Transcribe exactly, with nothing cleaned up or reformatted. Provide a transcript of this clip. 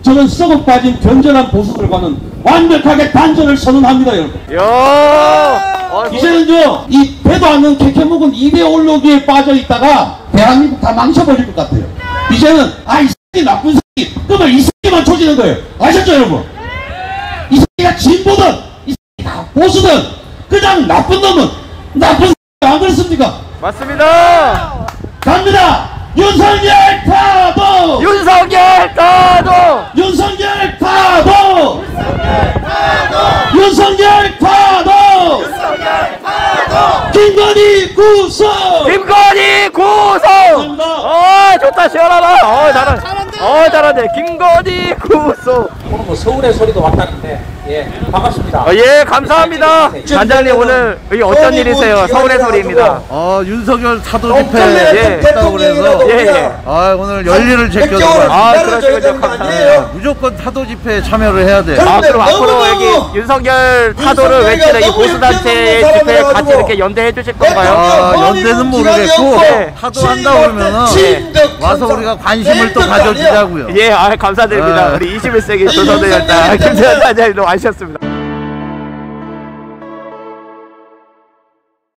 저는 썩어 빠진 견전한 보수들과는 완벽하게 단절을 선언합니다, 여러분. 야, 이제는요, 이 배도 않는 캐캐묵은 입에 올려기에 빠져 있다가 대한민국 다 망쳐버릴 것 같아요. 이제는 아, 이 새끼 나쁜 새끼, 그러면 이 새끼만 조지는 거예요. 아셨죠, 여러분? 이 새끼가 진보든 이 새끼가 보수든 그냥 나쁜 놈은 나쁜 새끼, 안 그렇습니까? 맞습니다. 갑니다. 윤석열 타도! 윤석열 타도! 윤석열 타도! 윤석열 타도! 윤석열 타도! 김건희 구속! 김건희 구속! 감사합니다. 어, 좋다, 시원하다. 어, 잘하네. 어, 잘하네. 김건희 구속. 오늘 뭐 서울의 소리도 왔다는데, 예, 반갑습니다. 어, 예, 감사합니다. 단장님, 오늘 이게 어떤 일이세요? 서울의 소리입니다. 어, 윤석열 타도 예. 집회 했다고 그래서 예, 예. 아, 오늘 열일을 제껴서 아, 그러시군요. 감사합니다. 무조건 타도 집회에 참여를 해야 돼. 아, 그럼 앞으로 여기 윤석열 타도를 외치는 이 보수단체 집회에 같이 이렇게 연대해 주실 건가요? 아, 연대는 모르겠고 네. 타도 한다 그러면은 와서 우리가 관심을 또 가져주자고요. 예, 아, 감사드립니다. 아. 우리 이십일 세기 조선의 열사 김재현 단장님도 와주셨습니다.